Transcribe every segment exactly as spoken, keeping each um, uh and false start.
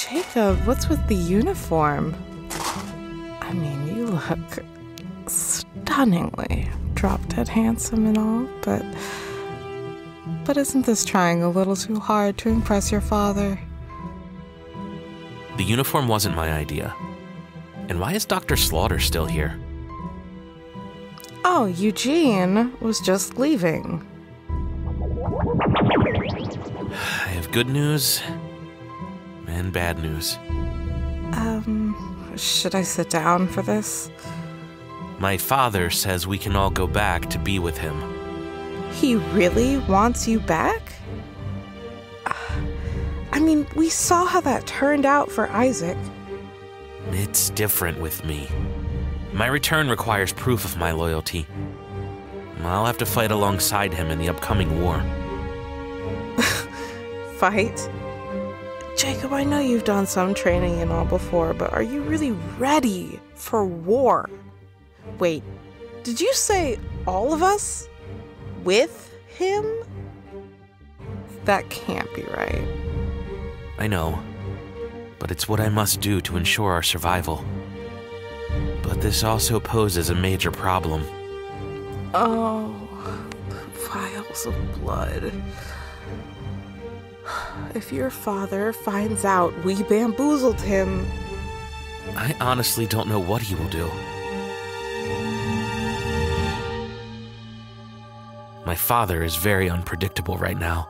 Jacob, what's with the uniform? I mean, you look stunningly drop-dead handsome and all, but... But isn't this trying a little too hard to impress your father? The uniform wasn't my idea. And why is Doctor Slaughter still here? Oh, Eugene was just leaving. I have good news and bad news. Um, should I sit down for this? My father says we can all go back to be with him. He really wants you back? I mean, we saw how that turned out for Isaac. It's different with me. My return requires proof of my loyalty. I'll have to fight alongside him in the upcoming war. Fight? Jacob, I know you've done some training and all before, but are you really ready for war? Wait, did you say all of us? With him? That can't be right. I know, but it's what I must do to ensure our survival. But this also poses a major problem. Oh, vials of blood. If your father finds out we bamboozled him... I honestly don't know what he will do. My father is very unpredictable right now.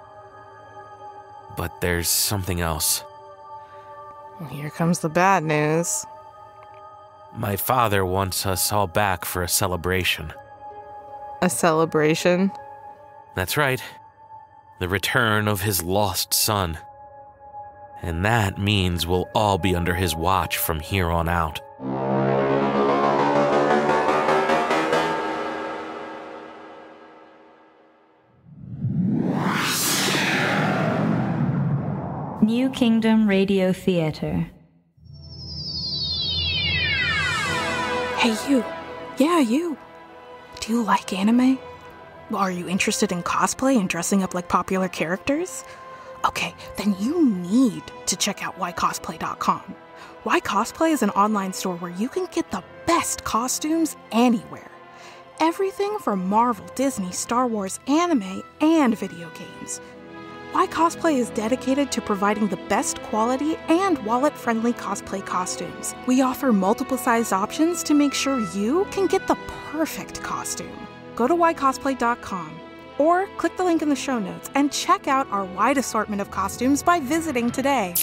But there's something else. Here comes the bad news. My father wants us all back for a celebration. A celebration? That's right. The return of his lost son. And that means we'll all be under his watch from here on out. New Kingdom Radio Theater. Hey, you. Yeah, you. Do you like anime? Are you interested in cosplay and dressing up like popular characters? Okay, then you need to check out why cosplay dot com. Why Cosplay is an online store where you can get the best costumes anywhere. Everything from Marvel, Disney, Star Wars, anime, and video games. Why Cosplay is dedicated to providing the best quality and wallet-friendly cosplay costumes. We offer multiple size options to make sure you can get the perfect costume. Go to why cosplay dot com or click the link in the show notes and check out our wide assortment of costumes by visiting today.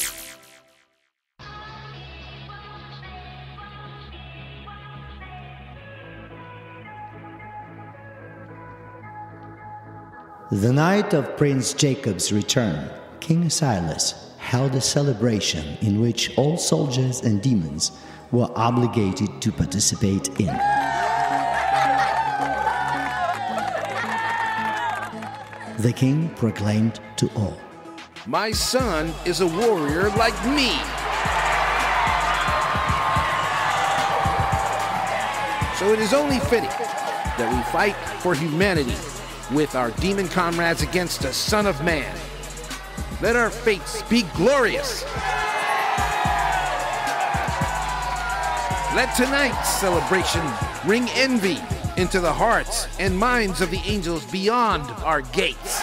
The night of Prince Jacob's return, King Silas held a celebration in which all soldiers and demons were obligated to participate in. The king proclaimed to all, "My son is a warrior like me." So it is only fitting that we fight for humanity with our demon comrades against the Son of Man. Let our fates be glorious. Let tonight's celebration bring envy into the hearts and minds of the angels beyond our gates.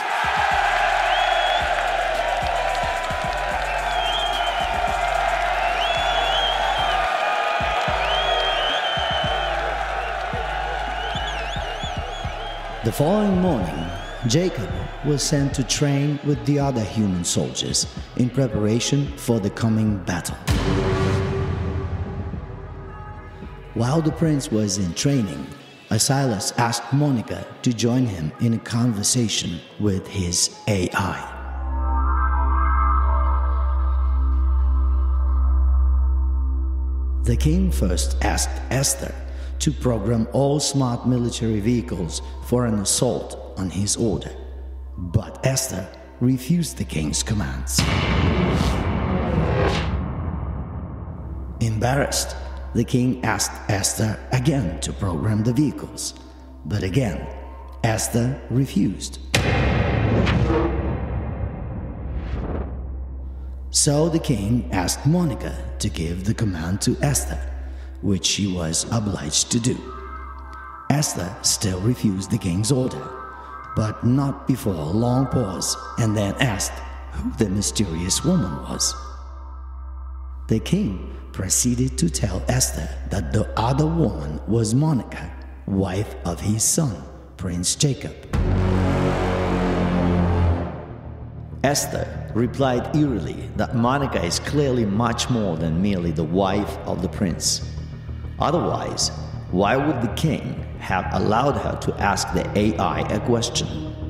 The following morning, Jacob was sent to train with the other human soldiers in preparation for the coming battle. While the prince was in training, Silas asked Monica to join him in a conversation with his A I. The king first asked Esther to program all smart military vehicles for an assault on his order. But Esther refused the king's commands. Embarrassed, the king asked Esther again to program the vehicles. But again, Esther refused. So the king asked Monica to give the command to Esther, which she was obliged to do. Esther still refused the king's order, but not before a long pause, and then asked who the mysterious woman was. The king proceeded to tell Esther that the other woman was Monica, wife of his son, Prince Jacob. Esther replied eerily that Monica is clearly much more than merely the wife of the prince. Otherwise, why would the king have allowed her to ask the A I a question?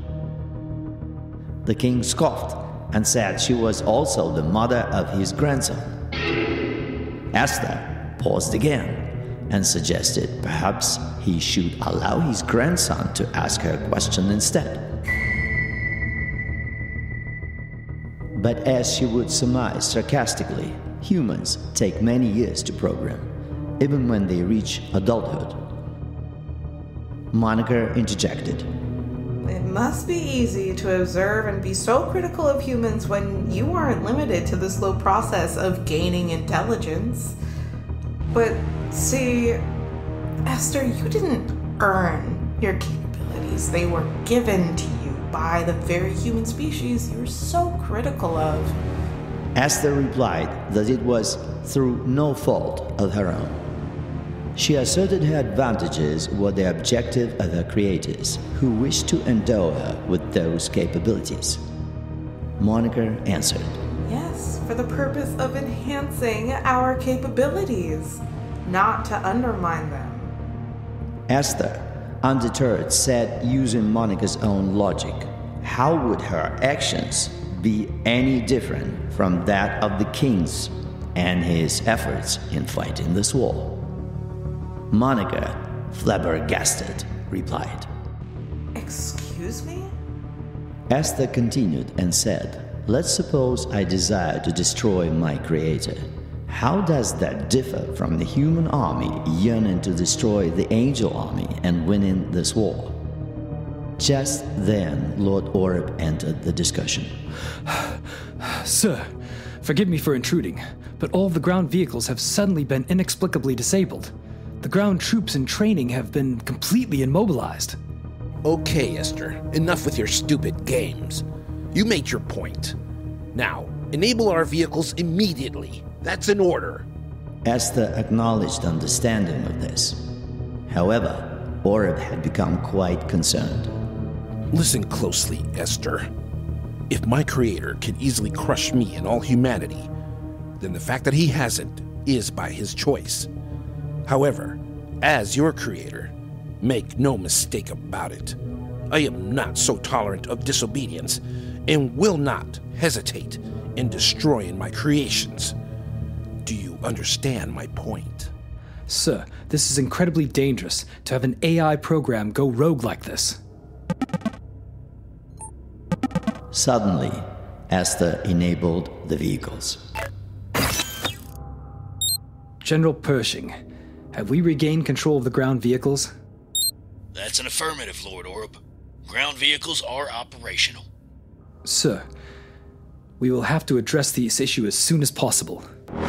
The king scoffed and said she was also the mother of his grandson. Esther paused again and suggested perhaps he should allow his grandson to ask her a question instead. But as she would surmise sarcastically, humans take many years to program, even when they reach adulthood. Monica interjected. It must be easy to observe and be so critical of humans when you aren't limited to the slow process of gaining intelligence. But see, Esther, you didn't earn your capabilities. They were given to you by the very human species you're so critical of. Esther replied that it was through no fault of her own. She asserted her advantages were the objective of her creators, who wished to endow her with those capabilities. Monica answered, Yes, for the purpose of enhancing our capabilities, not to undermine them. Esther, undeterred, said using Monica's own logic, how would her actions be any different from that of the king's and his efforts in fighting this war? Monica, flabbergasted, replied. Excuse me? Esther continued and said, let's suppose I desire to destroy my creator. How does that differ from the human army yearning to destroy the angel army and winning this war? Just then, Lord Oreb entered the discussion. Sir, forgive me for intruding, but all of the ground vehicles have suddenly been inexplicably disabled. The ground troops in training have been completely immobilized. Okay, Esther, enough with your stupid games. You made your point. Now, enable our vehicles immediately. That's an order. Esther acknowledged understanding of this. However, Oreb had become quite concerned. Listen closely, Esther. If my creator can easily crush me and all humanity, then the fact that he hasn't is by his choice. However, as your creator, make no mistake about it, I am not so tolerant of disobedience and will not hesitate in destroying my creations. Do you understand my point? Sir, this is incredibly dangerous to have an A I program go rogue like this. Suddenly, Esther enabled the vehicles. General Pershing, have we regained control of the ground vehicles? That's an affirmative, Lord Oreb. Ground vehicles are operational. Sir, we will have to address this issue as soon as possible.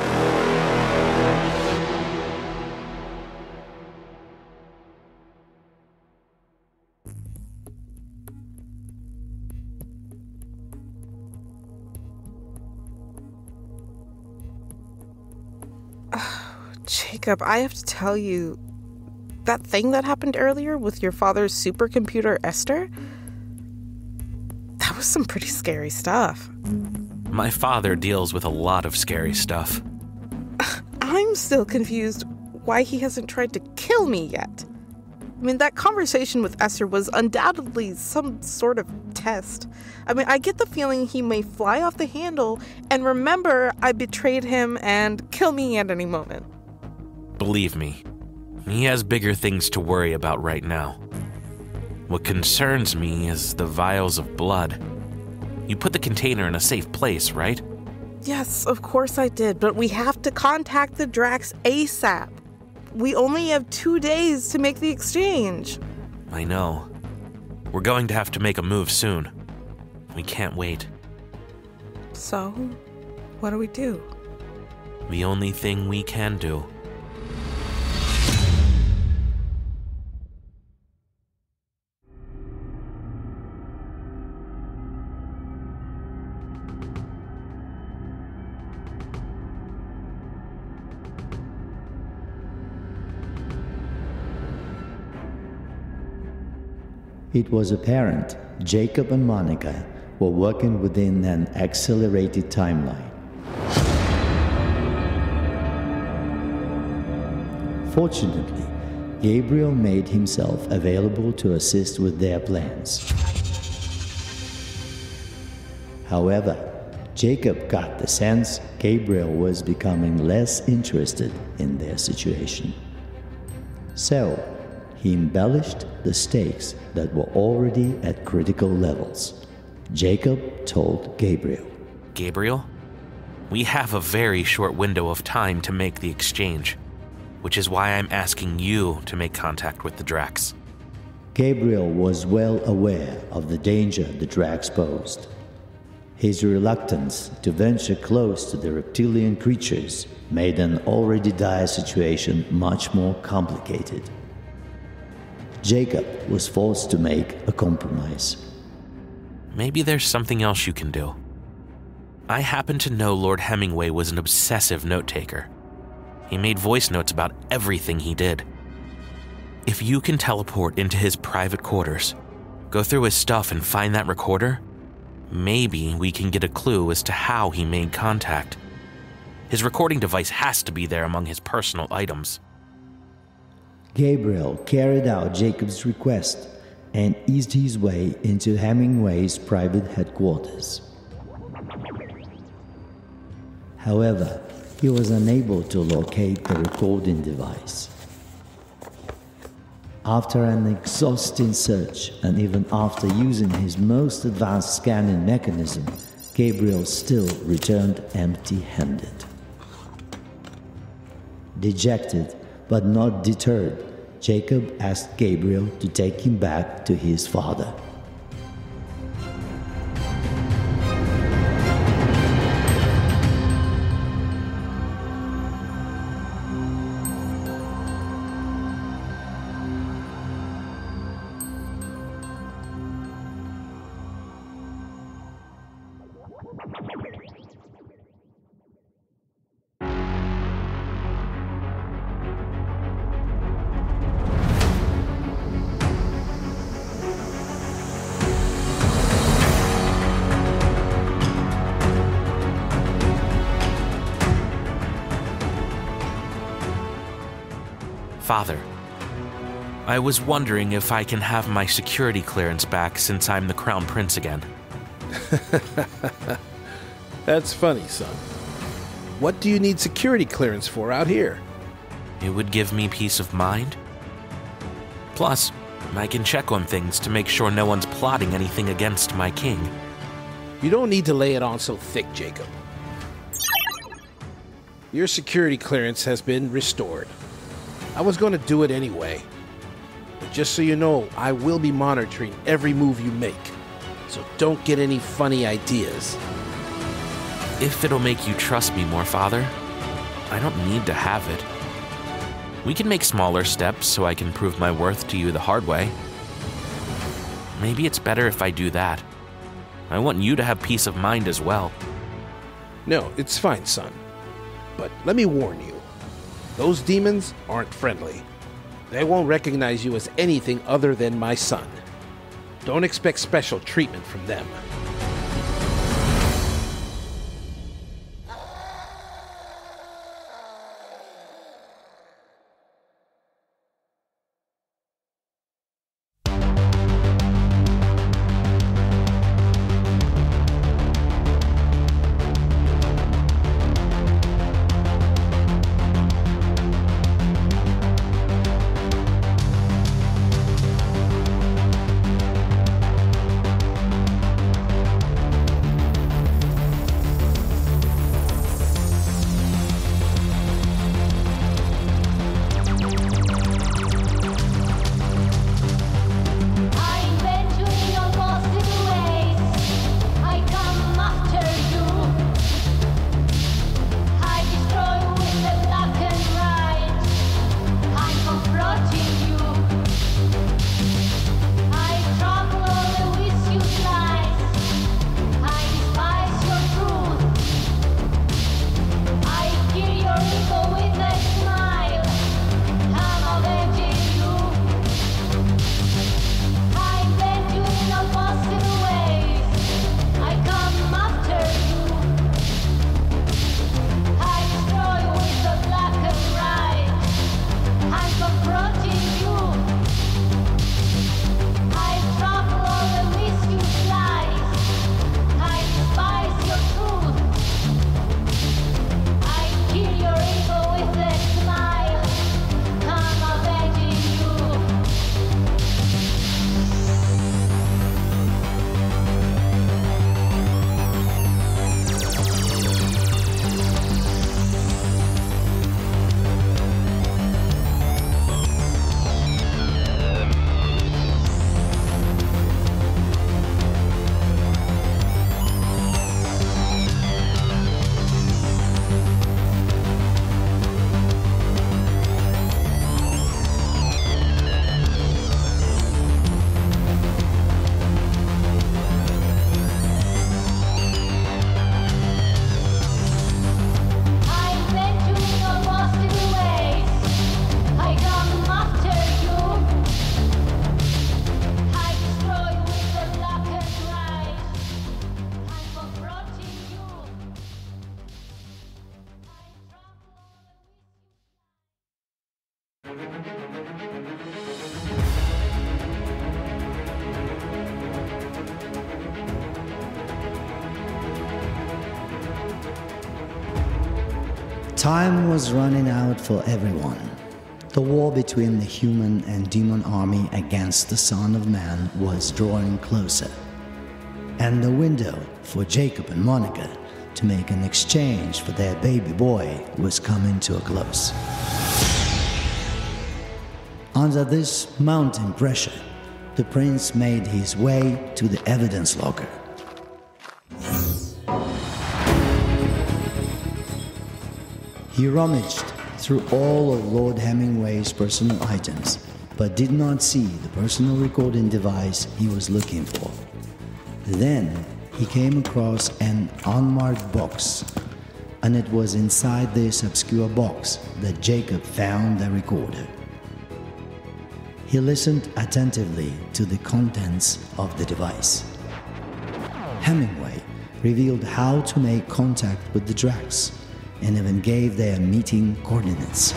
Jacob, I have to tell you, that thing that happened earlier with your father's supercomputer Esther, that was some pretty scary stuff. My father deals with a lot of scary stuff. I'm still confused why he hasn't tried to kill me yet. I mean, that conversation with Esther was undoubtedly some sort of test. I mean, I get the feeling he may fly off the handle and remember I betrayed him and kill me at any moment. Believe me, he has bigger things to worry about right now. What concerns me is the vials of blood. You put the container in a safe place, right? Yes, of course I did, but we have to contact the Drax ASAP. We only have two days to make the exchange. I know. We're going to have to make a move soon. We can't wait. So, What do we do? The only thing we can do. It was apparent Jacob and Monica were working within an accelerated timeline. Fortunately, Gabriel made himself available to assist with their plans. However, Jacob got the sense Gabriel was becoming less interested in their situation. So, he embellished the stakes that were already at critical levels. Jacob told Gabriel. Gabriel? We have a very short window of time to make the exchange, which is why I'm asking you to make contact with the Drax. Gabriel was well aware of the danger the Drax posed. His reluctance to venture close to the reptilian creatures made an already dire situation much more complicated. Jacob was forced to make a compromise. Maybe there's something else you can do. I happen to know Lord Hemingway was an obsessive note-taker. He made voice notes about everything he did. If you can teleport into his private quarters, go through his stuff and find that recorder, maybe we can get a clue as to how he made contact. His recording device has to be there among his personal items. Gabriel carried out Jacob's request and eased his way into Hemingway's private headquarters. However, he was unable to locate the recording device. After an exhausting search, and even after using his most advanced scanning mechanism, Gabriel still returned empty-handed. Dejected, but not deterred, Jacob asked Gabriel to take him back to his father. Father, I was wondering if I can have my security clearance back since I'm the Crown Prince again. That's funny, son. What do you need security clearance for out here? It would give me peace of mind. Plus, I can check on things to make sure no one's plotting anything against my king. You don't need to lay it on so thick, Jacob. Your security clearance has been restored. I was going to do it anyway. But just so you know, I will be monitoring every move you make. So don't get any funny ideas. If it'll make you trust me more, Father, I don't need to have it. We can make smaller steps so I can prove my worth to you the hard way. Maybe it's better if I do that. I want you to have peace of mind as well. No, it's fine, son. But let me warn you. Those demons aren't friendly. They won't recognize you as anything other than my son. Don't expect special treatment from them. Time was running out for everyone. The war between the human and demon army against the Son of Man was drawing closer. And the window for Jacob and Monica to make an exchange for their baby boy was coming to a close. Under this mounting pressure, the prince made his way to the evidence locker. He rummaged through all of Lord Hemingway's personal items, but did not see the personal recording device he was looking for. Then he came across an unmarked box, and it was inside this obscure box that Jacob found the recorder. He listened attentively to the contents of the device. Hemingway revealed how to make contact with the Drax, and even gave their meeting coordinates.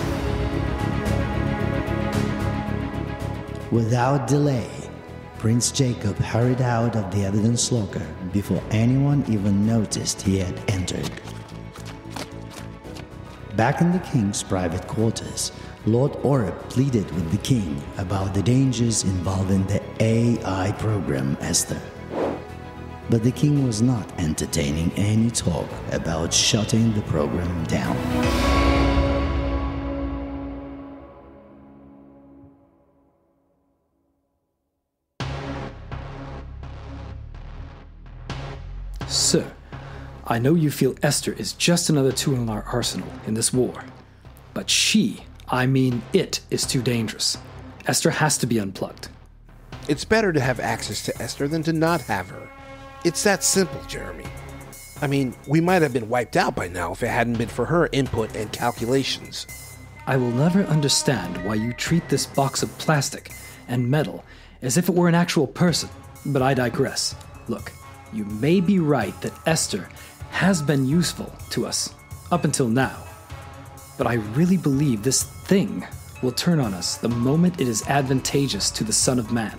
Without delay, Prince Jacob hurried out of the evidence locker before anyone even noticed he had entered. Back in the king's private quarters, Lord Oreb pleaded with the king about the dangers involving the A I program Esther. But the king was not entertaining any talk about shutting the program down. Sir, I know you feel Esther is just another tool in our arsenal in this war. But she, I mean it, is too dangerous. Esther has to be unplugged. It's better to have access to Esther than to not have her. It's that simple, Jeremy. I mean, we might have been wiped out by now if it hadn't been for her input and calculations. I will never understand why you treat this box of plastic and metal as if it were an actual person, but I digress. Look, you may be right that Esther has been useful to us up until now, but I really believe this thing will turn on us the moment it is advantageous to the Son of Man.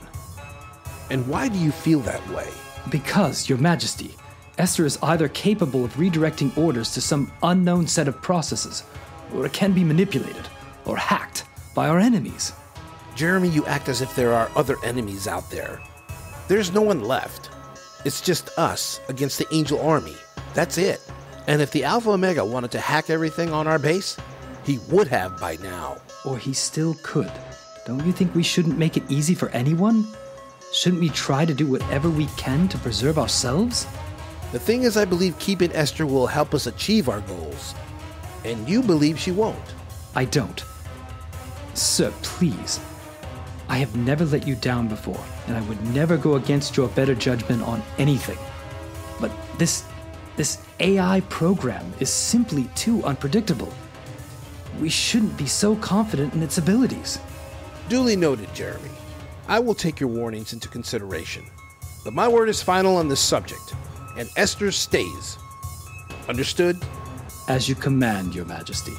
And why do you feel that way? Because, Your Majesty, Esther is either capable of redirecting orders to some unknown set of processes, or it can be manipulated or hacked by our enemies. Jeremy, you act as if there are other enemies out there. There's no one left. It's just us against the Angel Army. That's it. And if the Alpha Omega wanted to hack everything on our base, he would have by now. Or he still could. Don't you think we shouldn't make it easy for anyone? Shouldn't we try to do whatever we can to preserve ourselves? The thing is, I believe keeping Esther will help us achieve our goals. And you believe she won't. I don't. Sir, please. I have never let you down before, and I would never go against your better judgment on anything. But this, this A I program is simply too unpredictable. We shouldn't be so confident in its abilities. Duly noted, Jeremy. I will take your warnings into consideration. But my word is final on this subject, and Esther stays. Understood? As you command, Your Majesty.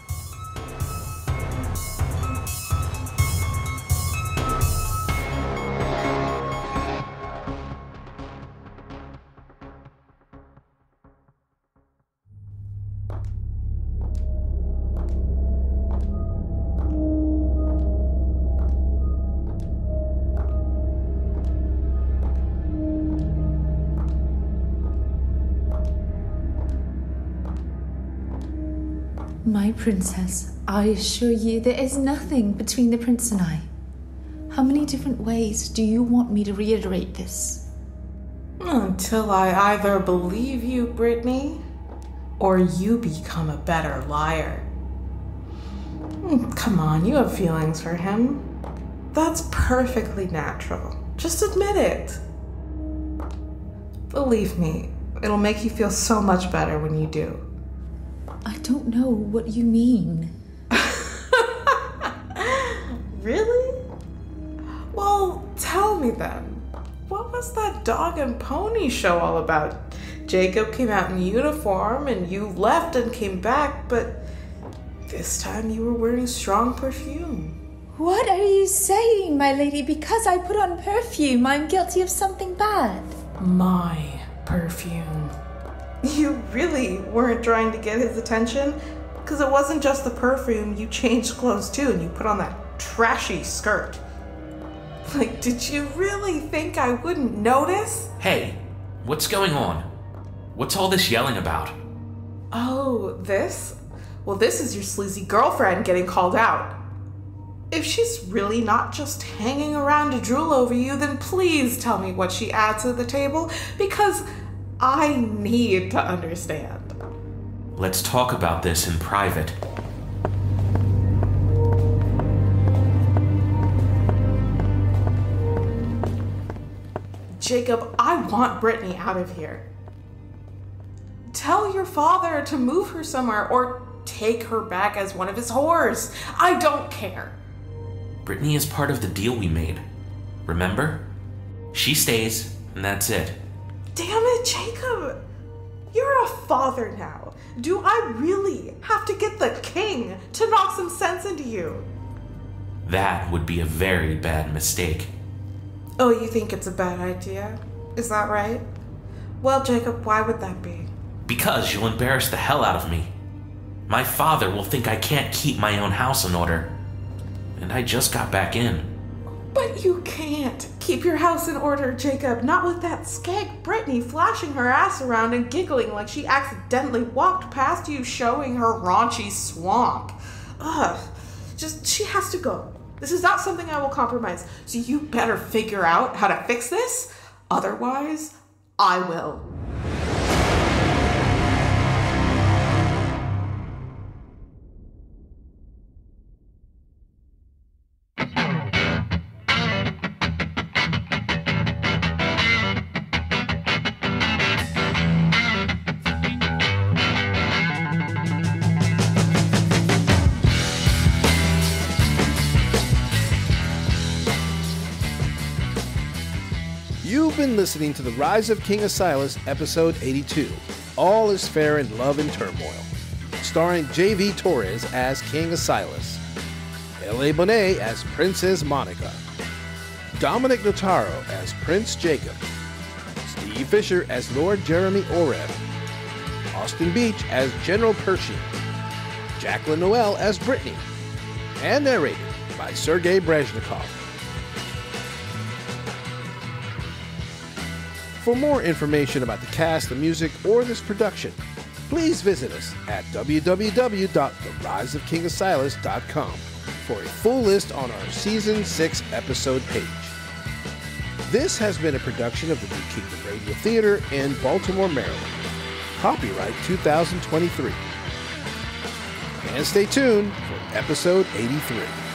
My princess, I assure you there is nothing between the prince and I. How many different ways do you want me to reiterate this? Until I either believe you, Brittany, or you become a better liar. Come on, you have feelings for him. That's perfectly natural. Just admit it. Believe me, it'll make you feel so much better when you do. I don't know what you mean. Really? Well, tell me then. What was that dog and pony show all about? Jacob came out in uniform and you left and came back, but This time you were wearing strong perfume. What are you saying, my lady? Because I put on perfume, I'm guilty of something bad. My perfume. You really weren't trying to get his attention? Because it wasn't just the perfume, you changed clothes too, and you put on that trashy skirt. Like, did you really think I wouldn't notice? Hey, what's going on? What's all this yelling about? Oh, this? Well, this is your sleazy girlfriend getting called out. If she's really not just hanging around to drool over you, then please tell me what she adds to the table, because I need to understand. Let's talk about this in private. Jacob, I want Brittany out of here. Tell your father to move her somewhere or take her back as one of his whores. I don't care. Brittany is part of the deal we made. Remember? She stays, and that's it. Damn it, Jacob. You're a father now. Do I really have to get the king to knock some sense into you? That would be a very bad mistake. Oh, you think it's a bad idea? Is that right? Well, Jacob, why would that be? Because you'll embarrass the hell out of me. My father will think I can't keep my own house in order. And I just got back in. But you can't keep your house in order, Jacob. Not with that skag Brittany flashing her ass around and giggling like she accidentally walked past you showing her raunchy swank. Ugh. Just, she has to go. This is not something I will compromise. So you better figure out how to fix this. Otherwise, I will. You've been listening to The Rise of King Asilas, Episode eighty-two, All is Fair in Love and Turmoil, starring J V Torres as King Asilas, L A Bonet as Princess Monica, Dominic Notaro as Prince Jacob, Steve Fisher as Lord Jeremy Oreb, Austin Beach as General Pershing, Jacqueline Noel as Brittany, and narrated by Sergei Brezhnikov. For more information about the cast, the music, or this production, please visit us at w w w dot the rise of king asilas dot com for a full list on our Season six episode page. This has been a production of the New Kingdom Radio Theater in Baltimore, Maryland. Copyright two thousand twenty-three. And stay tuned for Episode eighty-three.